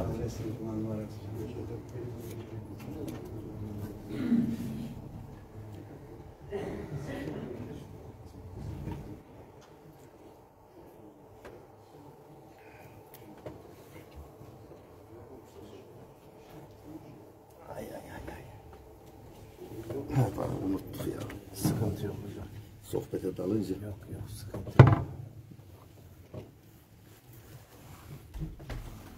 [SPEAKER 1] Ay ay ay ay. Her bana unuttuk ya.
[SPEAKER 8] Sıkıntı yok hocam.
[SPEAKER 1] Sohbete dalınca.
[SPEAKER 8] Yok yok sıkıntı yok.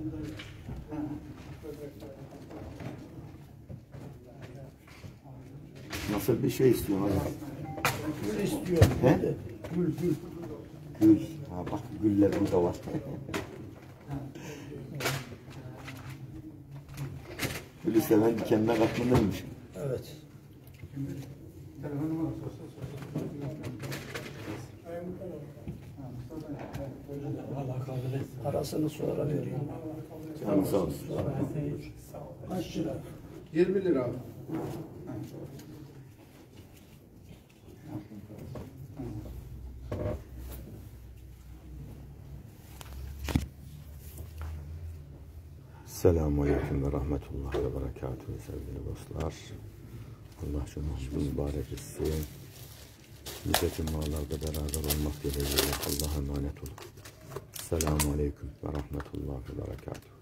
[SPEAKER 1] Nasıl bir şey istiyorsun hocam?
[SPEAKER 8] Gül istiyorum.
[SPEAKER 1] He?
[SPEAKER 8] Gül, gül.
[SPEAKER 1] Gül. Ha bak güller burada var. Gülü seven dikenine katlanırmış.
[SPEAKER 8] Evet. Parasını sonra vereyim.
[SPEAKER 1] Canı sağ olsun.
[SPEAKER 8] Kaç lira?
[SPEAKER 3] yirmi lira abi.
[SPEAKER 1] Selamun Aleyküm ve Rahmetullah ve Berekatuhu sevgili dostlar. Allah cümlemizi mübarek etsin. Nice cumalarda beraber olmak dileğiyle Allah'a emanet olun. Selamun Aleyküm ve Rahmetullah ve Berekatuhu.